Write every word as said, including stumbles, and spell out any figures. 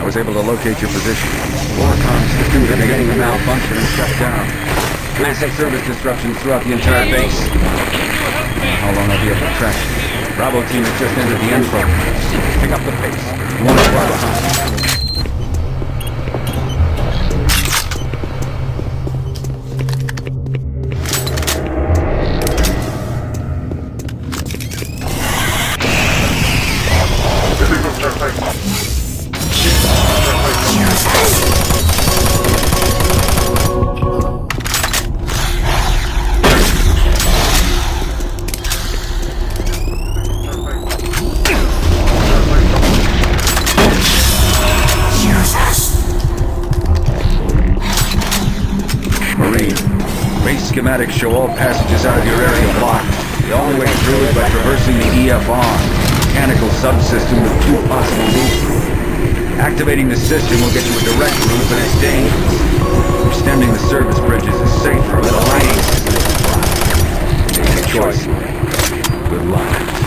I was able to locate your position. War comms systems are beginning to malfunction and shut down. Massive service disruptions throughout the entire base. How long I'll be able to track you? Bravo team has just entered the end program. Pick up the pace. You want to fly behind. Schematics show all passages out of your area blocked. The only way through is by traversing the E F R, mechanical subsystem with two possible routes. Activating the system will get you a direct route, but it's dangerous. Extending the service bridges is safer, but aligning... Take a choice. Good luck.